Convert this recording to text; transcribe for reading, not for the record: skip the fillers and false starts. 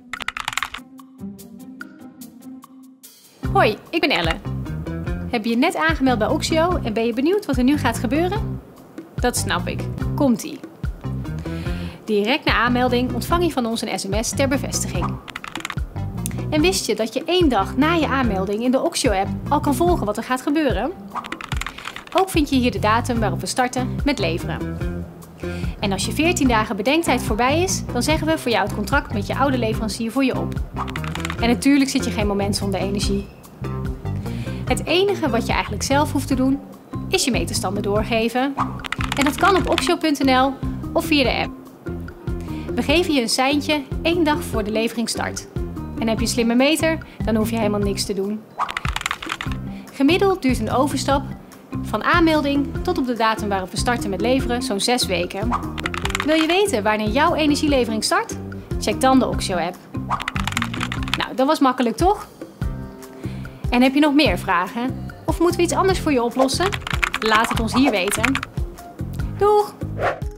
Hoi, ik ben Elle. Heb je je net aangemeld bij Oxio en ben je benieuwd wat er nu gaat gebeuren? Dat snap ik. Komt-ie. Direct na aanmelding ontvang je van ons een sms ter bevestiging. En wist je dat je 1 dag na je aanmelding in de Oxio-app al kan volgen wat er gaat gebeuren? Ook vind je hier de datum waarop we starten met leveren. En als je 14 dagen bedenktijd voorbij is, dan zeggen we voor jou het contract met je oude leverancier voor je op. En natuurlijk zit je geen moment zonder energie. Het enige wat je eigenlijk zelf hoeft te doen, is je meterstanden doorgeven. En dat kan op oxio.nl of via de app. We geven je een seintje 1 dag voor de levering start. En heb je een slimme meter, dan hoef je helemaal niks te doen. Gemiddeld duurt een overstap van aanmelding tot op de datum waarop we starten met leveren zo'n 6 weken. Wil je weten wanneer jouw energielevering start? Check dan de Oxio-app. Nou, dat was makkelijk toch? En heb je nog meer vragen? Of moeten we iets anders voor je oplossen? Laat het ons hier weten. Doeg!